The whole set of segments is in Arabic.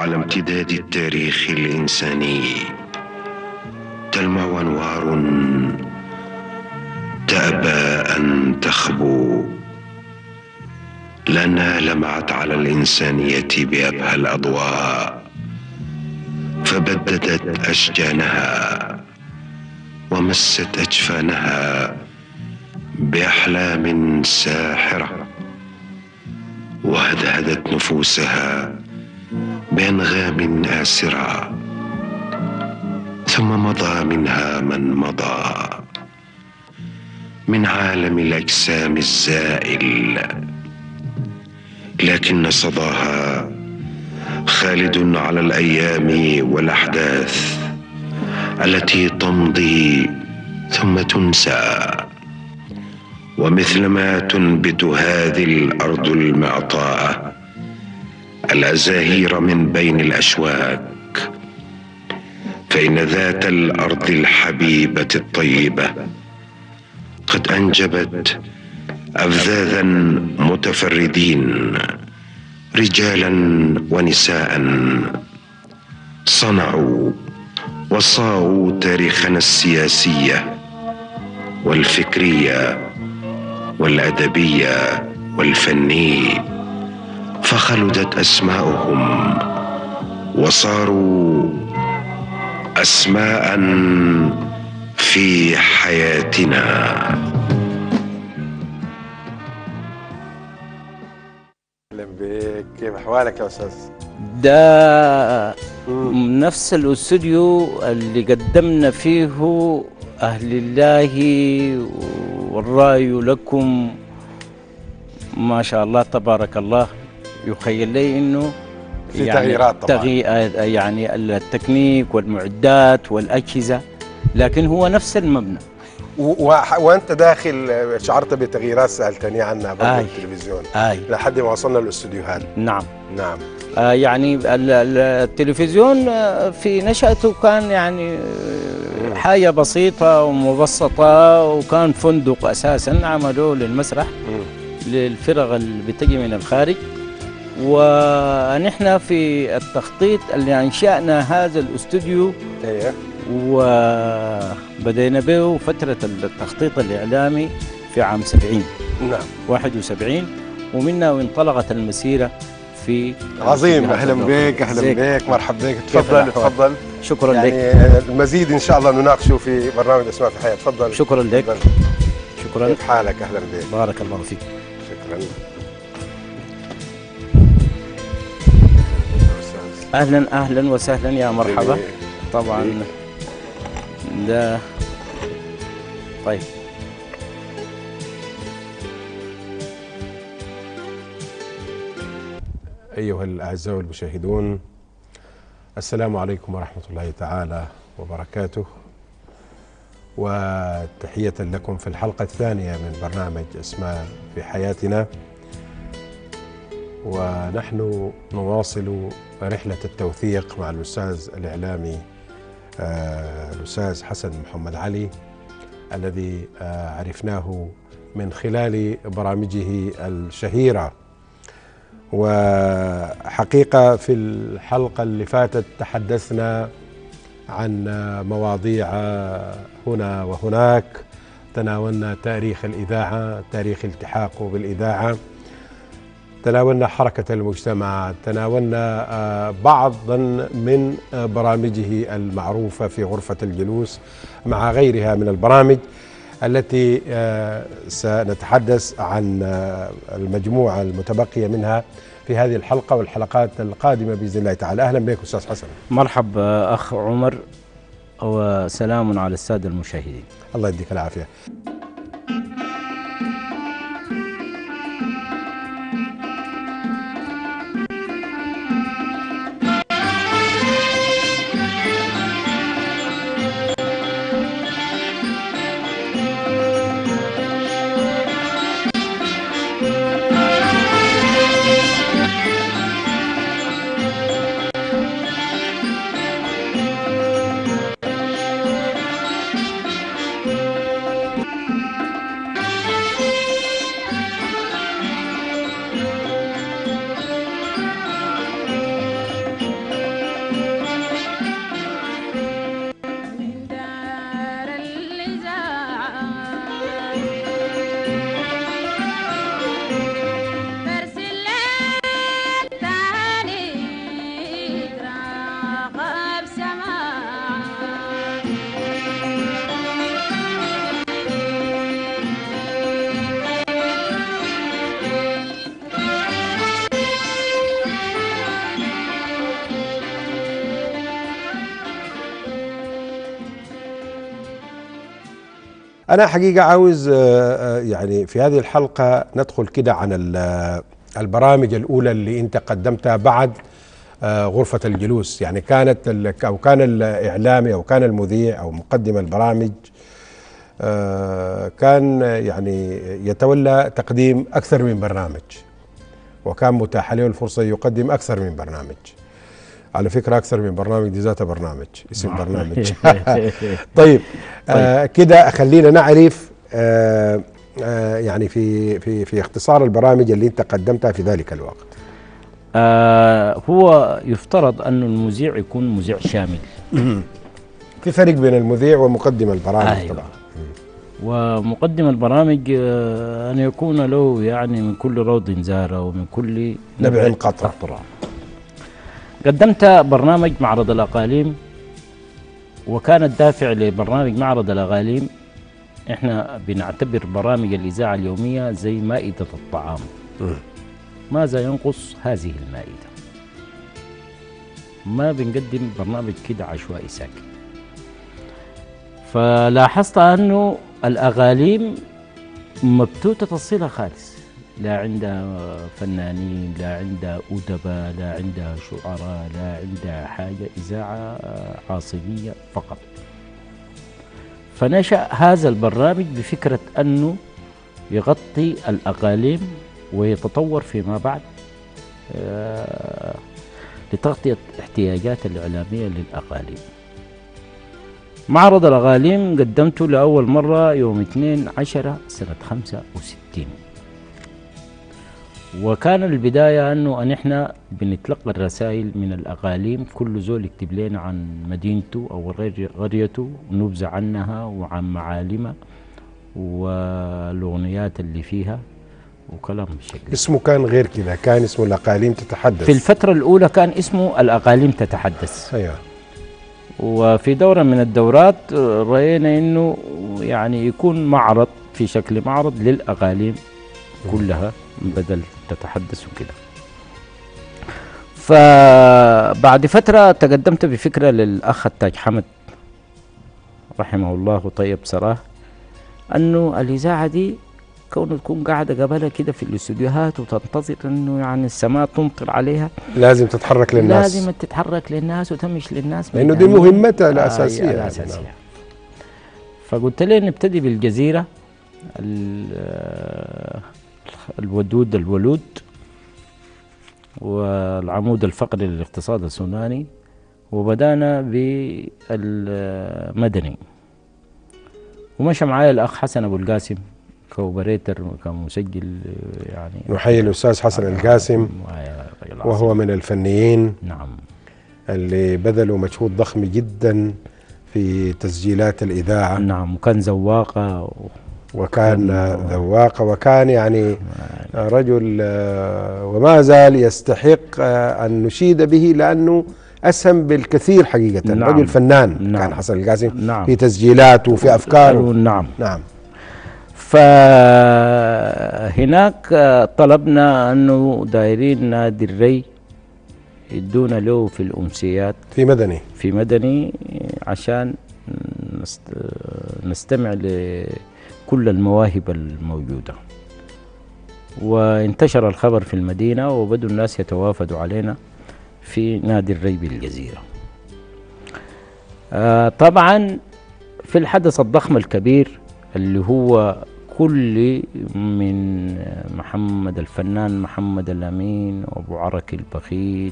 على امتداد التاريخ الإنساني تلمع أنوار تأبى أن تخبو، لأنها لمعت على الإنسانية بأبهى الأضواء، فبددت أشجانها ومست أجفانها بأحلام ساحرة، وهدهدت نفوسها بأنغام آسرة. ثم مضى منها من مضى من عالم الأجسام الزائل، لكن صداها خالد على الأيام والأحداث التي تمضي ثم تنسى. ومثلما تنبت هذه الأرض المعطاءة الأزاهير من بين الأشواك، فإن ذات الأرض الحبيبة الطيبة قد أنجبت أفذاذا متفردين، رجالا ونساء صنعوا وصاغوا تاريخنا السياسية والفكرية والأدبية والفني، فخلدت أسماؤهم وصاروا أسماء في حياتنا. اهلا بك، كيف احوالك يا استاذ؟ ده نفس الاستوديو اللي قدمنا فيه أهل الله والراي لكم، ما شاء الله تبارك الله. يخيل لي انه في تغييرات طبعا، يعني التكنيك والمعدات والأجهزة، لكن هو نفس المبنى. وانت داخل شعرت بتغييرات سالتني عنها برضه التلفزيون لحد ما وصلنا للاستوديوهات. نعم نعم. يعني التلفزيون في نشأته كان يعني حاجة بسيطة ومبسطة، وكان فندق أساسا عملوه للمسرح للفرق اللي بتجي من الخارج. ونحن في التخطيط اللي أنشأنا هذا الاستوديو وبدينا به فترة التخطيط الإعلامي في عام 70. نعم 71، ومنا وانطلقت المسيرة في عظيم. أهلا بك، أهلا بك، مرحبا بك. تفضل تفضل. شكرا لك. المزيد إن شاء الله نناقشه في برنامج أسماء في الحياة. تفضل. شكرا لك. شكرا. كيف حالك؟ أهلا بك. بارك الله فيك. شكرا. أهلا أهلا وسهلا، يا مرحبا. طبعا ده طيب. أيها الأعزاء المشاهدون، السلام عليكم ورحمة الله تعالى وبركاته، وتحية لكم في الحلقة الثانية من برنامج أسماء في حياتنا. ونحن نواصل رحلة التوثيق مع الأستاذ الإعلامي الأستاذ حسن محمد علي، الذي عرفناه من خلال برامجه الشهيرة. وحقيقة في الحلقة اللي فاتت تحدثنا عن مواضيع هنا وهناك، تناولنا تاريخ الإذاعة، تاريخ التحاقه بالإذاعة، تناولنا حركة المجتمع، تناولنا بعضا من برامجه المعروفة في غرفة الجلوس مع غيرها من البرامج التي سنتحدث عن المجموعة المتبقية منها في هذه الحلقة والحلقات القادمة بإذن الله تعالى. أهلا بك أستاذ حسن. مرحبا أخ عمر، وسلام على السادة المشاهدين. الله يديك العافية. أنا حقيقة عاوز يعني في هذه الحلقة ندخل كده عن البرامج الأولى اللي أنت قدمتها بعد غرفة الجلوس، يعني كانت أو كان الإعلامي أو كان المذيع أو مقدم البرامج كان يعني يتولى تقديم أكثر من برنامج، وكان متاح له الفرصة يقدم أكثر من برنامج. على فكرة أكثر من برنامج دي ذات برنامج، اسم برنامج. طيب كده خلينا نعرف يعني في اختصار البرامج اللي أنت قدمتها في ذلك الوقت. هو يفترض أن المذيع يكون مذيع شامل. في فرق بين المذيع ومقدم البرامج. أيوة. طبعا. ومقدم البرامج أن يكون له يعني من كل روض زارة ومن كل نبع قطرة. قدمت برنامج معرض الأقاليم، وكان الدافع لبرنامج معرض الأقاليم احنا بنعتبر برامج الإذاعة اليومية زي مائدة الطعام. ماذا ينقص هذه المائدة؟ ما بنقدم برنامج كده عشوائي ساكت. فلاحظت أنه الأقاليم مبتوتة الصلة خالص، لا عندها فنانين، لا عندها أدباء، لا عندها شعراء، لا عندها حاجة، إذاعة عاصمية فقط. فنشأ هذا البرنامج بفكرة أنه يغطي الأقاليم ويتطور فيما بعد لتغطية احتياجات الإعلامية للأقاليم. معرض الأقاليم قدمته لأول مرة يوم 2/10 سنة 65، وكان البداية أن احنا بنتلقى الرسائل من الأقاليم، كل زول يكتب لنا عن مدينته أو قريته، نبذة عنها وعن معالمها والأغنيات اللي فيها وكلام بالشكل. اسمه كان غير كذا، كان اسمه الأقاليم تتحدث. في الفترة الأولى كان اسمه الأقاليم تتحدث. أيوة. وفي دورة من الدورات رأينا إنه يعني يكون معرض في شكل معرض للأقاليم كلها بدل تتحدث وكده. فبعد فترة تقدمت بفكرة للأخ التاج حمد رحمه الله طيب سراه، أنه الإذاعة دي كونه تكون قاعدة قبلها كده في الاستوديوهات وتنتظر أنه يعني السماء تمطر عليها، لازم تتحرك للناس، لازم تتحرك للناس وتمش للناس، لأنه دي مهمتها الأساسية. فقلت لي نبتدي بالجزيرة الودود الولود والعمود الفقري للاقتصاد السوداني، وبدأنا بالمدني. ومشى معايا الأخ حسن أبو القاسم كوبريتر كمسجل، يعني نحيي الأستاذ حسن القاسم، وهو من الفنيين نعم اللي بذلوا مجهود ضخم جدا في تسجيلات الإذاعة. نعم، وكان ذواقة وكان ذواقة، وكان يعني رجل وما زال يستحق أن نشيد به، لأنه أسهم بالكثير حقيقة. نعم. رجل فنان. نعم. كان حسن القاسم. نعم. في تسجيلاته وفي أفكاره. نعم. نعم. فهناك طلبنا أنه دايرين نادي الري يدونا له في الأمسيات في مدني عشان نستمع لكل المواهب الموجودة. وانتشر الخبر في المدينة وبدوا الناس يتوافدوا علينا في نادي الري بالجزيرة. طبعا في الحدث الضخم الكبير اللي هو كل من محمد الفنان محمد الأمين وأبو عركي البخيت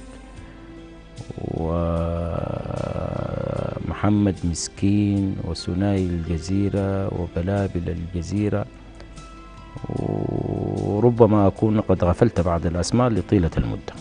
ومحمد مسكين وسناي الجزيرة وبلابل الجزيرة، وربما أكون قد غفلت بعض الأسماء لطيلة المدة.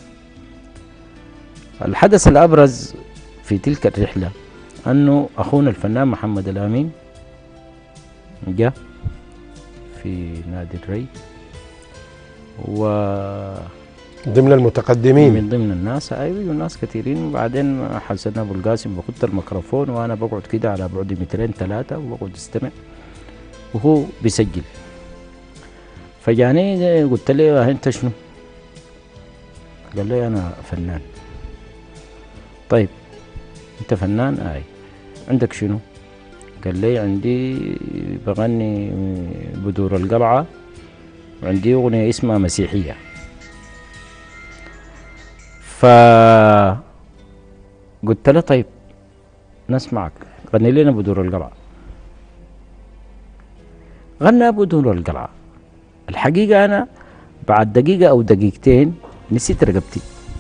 الحدث الأبرز في تلك الرحلة أنه أخونا الفنان محمد الأمين جاء في نادي الري، و ضمن المتقدمين، من ضمن الناس. ايوه ناس كثيرين. وبعدين حسن ابو القاسم بخد الميكروفون وانا بقعد كده على بعد 200 3 وبقعد استمع وهو بيسجل. فجاني قلت له انت شنو؟ قال لي انا فنان. طيب انت فنان؟ اي. عندك شنو؟ قال لي عندي بغني بدور القلعة وعندي أغنية اسمها مسيحية. فقلت له طيب نسمعك، غني لنا بدور القلعة. غنى بدور القلعة. الحقيقة أنا بعد دقيقة أو دقيقتين نسيت رقبتي،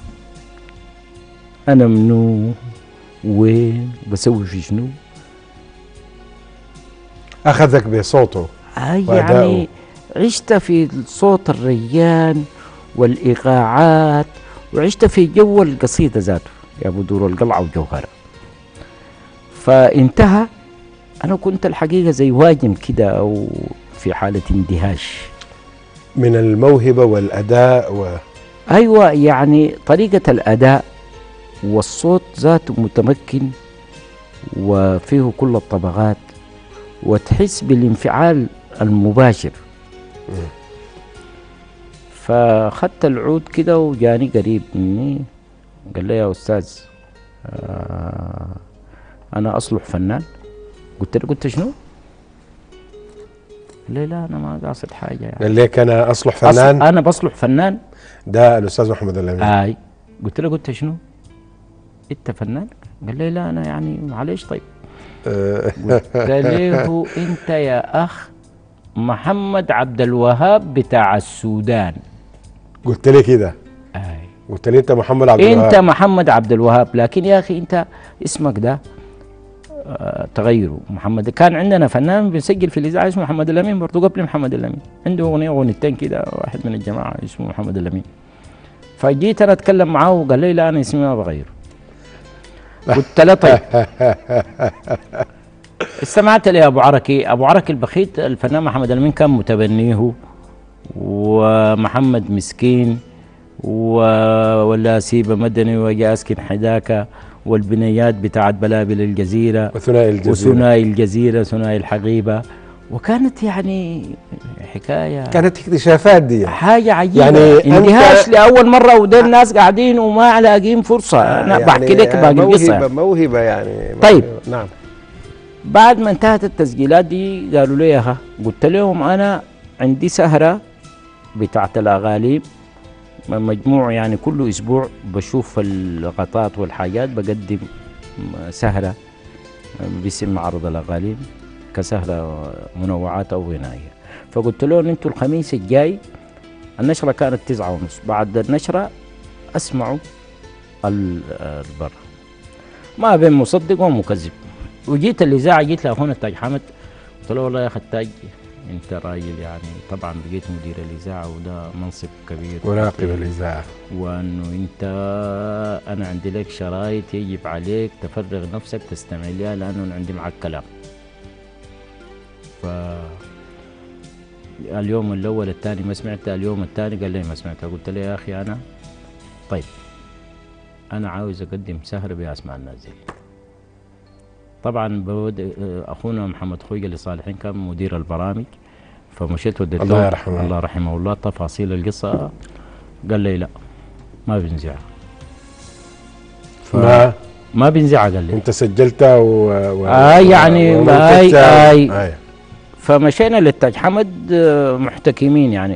أنا منو وين بسوي في شنو. أخذك بصوته يعني عشت في صوت الريان والإيقاعات، وعشت في جو القصيدة ذاته يا بدور القلعة وجوهرة. فانتهى، أنا كنت الحقيقة زي واجم كده أو في حالة اندهاش من الموهبة والأداء أيوة، يعني طريقة الأداء والصوت ذاته متمكن وفيه كل الطبقات، وتحس بالانفعال المباشر. فخدت العود كده وجاني قريب مني قال لي يا أستاذ أنا أصلح فنان. قلت شنو؟ قال لي لا أنا ما قاصد حاجة يعني. قال ليك أنا أصلح فنان؟ أنا بصلح فنان. ده الأستاذ محمد الأمين. قلت شنو؟ أنت فنان؟ قال لي لا أنا يعني معلش. طيب قلت له أنت يا أخ محمد عبد الوهاب بتاع السودان. قلت لي كده؟ قلت لي أنت محمد عبد الوهاب. أنت محمد عبد الوهاب، لكن يا أخي أنت اسمك ده تغيره. محمد كان عندنا فنان بيسجل في الإذاعة اسمه محمد الأمين، برضه قبل محمد الأمين عنده أغنيتين كده، واحد من الجماعة اسمه محمد الأمين. فجيت أنا أتكلم معاه وقال لي لا أنا اسمي ما بغيره. قلت له طيب. استمعت لي أبو عركي البخيت، الفنان محمد الأمين كان متبنيه، ومحمد مسكين ولا سيبة مدني وجا أسكن حداكة والبنيات بتاعت بلابل الجزيرة وثنائي الجزيرة ثنائي الحقيبة. وكانت يعني حكاية، كانت اكتشافات دي حاجة عجيبة يعني اندهاش لأول مرة، وده الناس قاعدين وما لاقين فرصة. أنا يعني بحكي لك باقي القصة. موهبة يعني. طيب نعم. بعد ما انتهت التسجيلات دي قالوا لي ياها، قلت لهم أنا عندي سهرة بتاعت الأغاليم، مجموع يعني كل أسبوع بشوف اللقطات والحاجات، بقدم سهرة باسم معرض الأغاليم كسهرة منوعات أو غنائية. فقلت لهم انتوا الخميس الجاي، النشرة كانت 9:30، بعد النشرة اسمعوا البر. ما بين مصدق ومكذب. وجيت الإذاعة، جيت لأخونا التاج حمد قلت له والله يا أخي التاج انت راجل يعني، طبعا بقيت مدير الإذاعة وده منصب كبير مراقب الإذاعة، وانه انت انا عندي لك شرايط يجب عليك تفرغ نفسك تستمع لها لانه انا عندي معك كلام. اليوم الاول الثاني ما سمعتها، اليوم الثاني قال لي ما سمعتها. قلت له يا اخي انا طيب انا عاوز اقدم سهره باسماء النازل. طبعا اخونا محمد خويجة لصالحين كان مدير البرامج، فمشيت وديت الله يرحمه الله رحمه الله تفاصيل القصه. قال لي لا ما بنزعها. ما بنزعها قال لي. انت سجلتها يعني اي فمشينا للتاج حمد محتكمين يعني.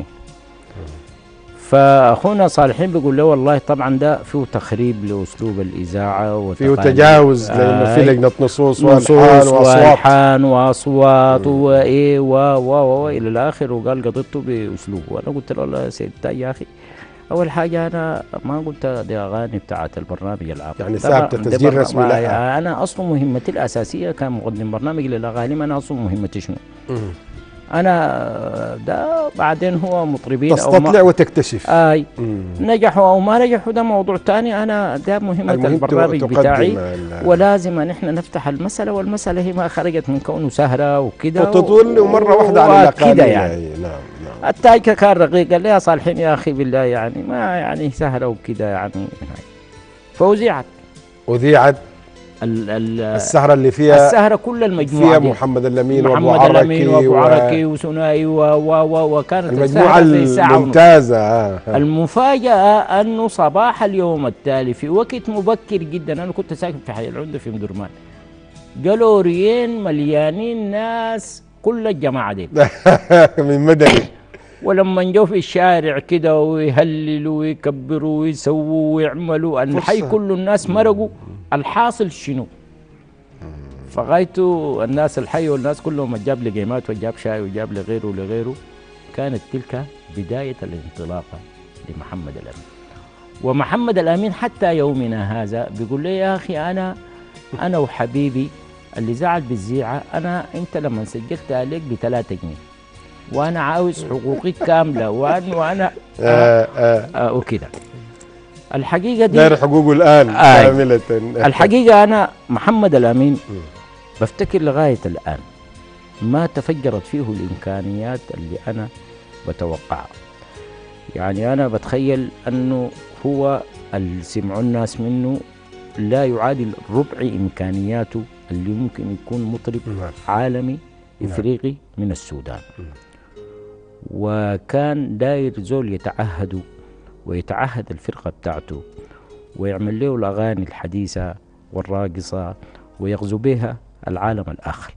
فاخونا صالحين بيقول له والله طبعا ده فيه تخريب لاسلوب الاذاعه فيه تجاوز لانه في لجنه نصوص والحان واصوات وايه و الى الاخر، وقال قضيته باسلوبه. وانا قلت له والله يا سيد تاج يا اخي اول حاجه انا ما قلت دي اغاني بتاعت البرنامج العام، يعني ثابت تسجيل رسمي لها. انا اصلا مهمتي الاساسيه كمقدم برنامج للاغاني، انا اصلا مهمتي شنو؟ انا ده بعدين هو مطربين تستطلع وتكتشف. نجحوا او ما نجحوا ده موضوع ثاني. انا ده مهمه البرنامج بتاعي، ولازم نحن نفتح المساله، والمساله هي ما خرجت من كونه سهره وكده وتطل ومره واحده على الاقل يعني. نعم. التاج كان رقيق قال لي يا صالحين يا اخي بالله يعني ما يعني سهره وكده يعني. فاذيعت السهرة اللي فيها السهرة كل المجموعة فيها محمد الأمين وأبو عركي وثنائي وكانت المجموعة الممتازة. المفاجأة أنه صباح اليوم التالي في وقت مبكر جدا، أنا كنت ساكن في حي العمدة في مدرمان، جلوريين مليانين ناس، كل الجماعة دي من مدني. ولما جو في الشارع كده ويهللوا ويكبروا ويسووا ويعملوا، الحي كله الناس مرقوا. الحاصل شنو؟ فغايته الناس الحي والناس كلهم جاب لي جيمات وجاب شاي وجاب لغيره ولغيره. كانت تلك بداية الانطلاقة لمحمد الأمين. ومحمد الأمين حتى يومنا هذا بيقول لي يا أخي أنا وحبيبي اللي زعل بالزيعة، أنت لما سجلت عليك ب3 جنيه وأنا عاوز حقوقي كاملة وأنا وكده. الحقيقة دي داير حقوقه الآن كاملة. الحقيقة أنا محمد الأمين بفتكر لغاية الآن ما تفجرت فيه الإمكانيات اللي أنا بتوقعها. يعني أنا بتخيل أنه هو اللي سمعوا الناس منه لا يعادل ربع إمكانياته اللي ممكن يكون مطرب عالمي إفريقي من السودان. وكان داير زول يتعهد ويتعهد الفرقة بتاعته ويعمل له الأغاني الحديثة والراقصة ويغزو بها العالم الآخر.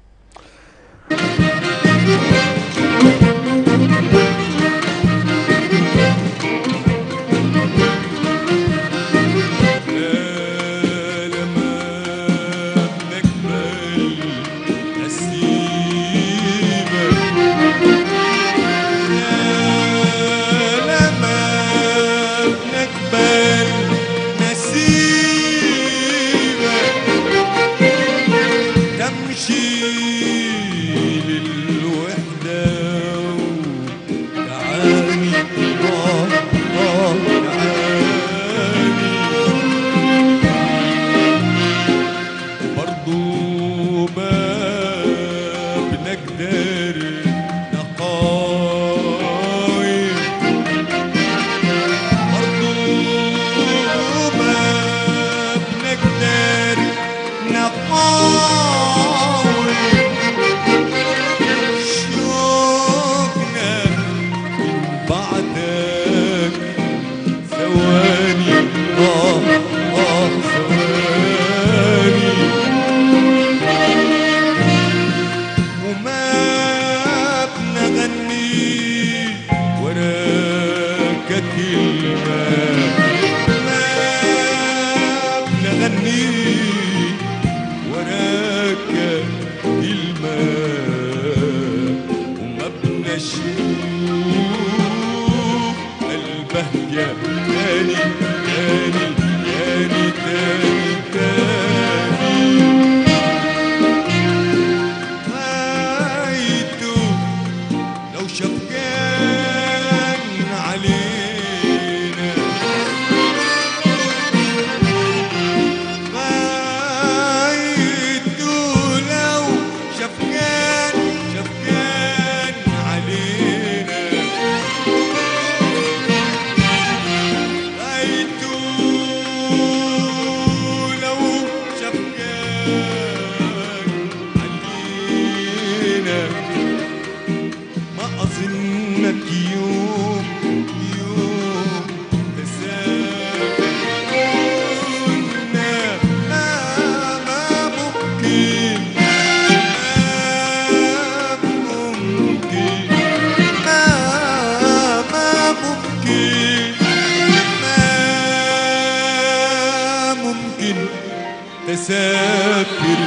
تسافر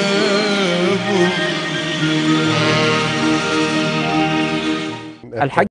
ما ممكن.